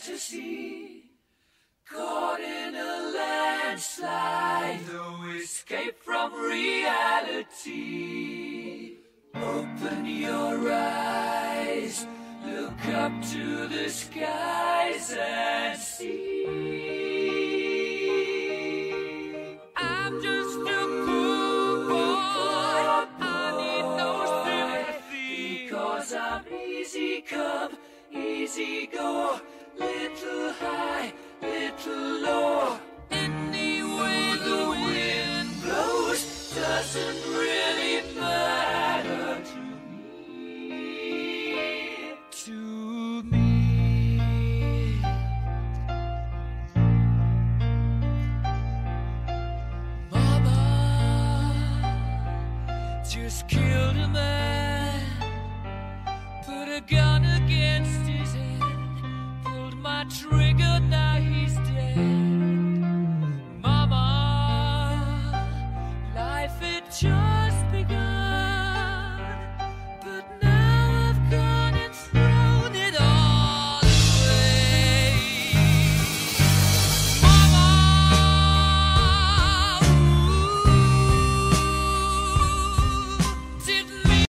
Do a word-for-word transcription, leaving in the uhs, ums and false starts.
fantasy, caught in a landslide, no escape from reality. Open your eyes, look up to the skies and see. I'm just a poor boy, I need no sympathy, because I'm easy come, easy go, little high, little low. Any way the wind blows doesn't really matter to me, to me. Mama just killed a man, put a gun in